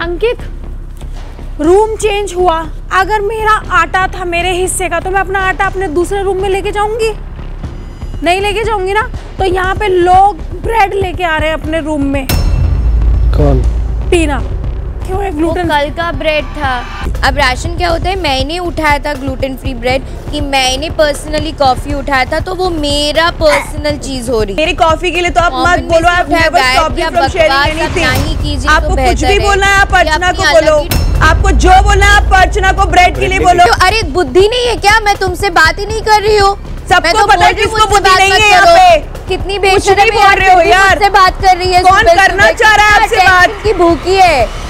अंकित, room change हुआ, अगर मेरा आटा था मेरे हिस्से का तो मैं अपना आटा अपने दूसरे रूम में लेके जाऊंगी? नहीं लेके जाऊंगी ना। तो यहाँ पे लोग ब्रेड लेके आ रहे हैं अपने रूम में। कौन? टीना। क्यों है ग्लूटेन? कल का ब्रेड था। अब राशन क्या होता है, मैंने उठाया था ग्लूटेन फ्री ब्रेड कि मैंने पर्सनली कॉफी उठाया था, तो वो मेरा पर्सनल चीज हो रही है। मेरी कॉफी के लिए तो आप मत बोलो, आप never stop me from sharing anything. आपको कुछ भी बोलना है आप अर्चना को बोलो, आपको जो बोलना है आप अर्चना को ब्रेड के लिए बोलो। अरे बुद्धि नहीं है क्या? मैं तुमसे बात ही नहीं कर रही हूँ। सबको पता है किसको बुद्धि नहीं है यहाँ पे। कितनी बेशर्म बोल रहे हो यार, बात कर रही है। कौन करना चाह रहा है आपसे बात? की भूखी है।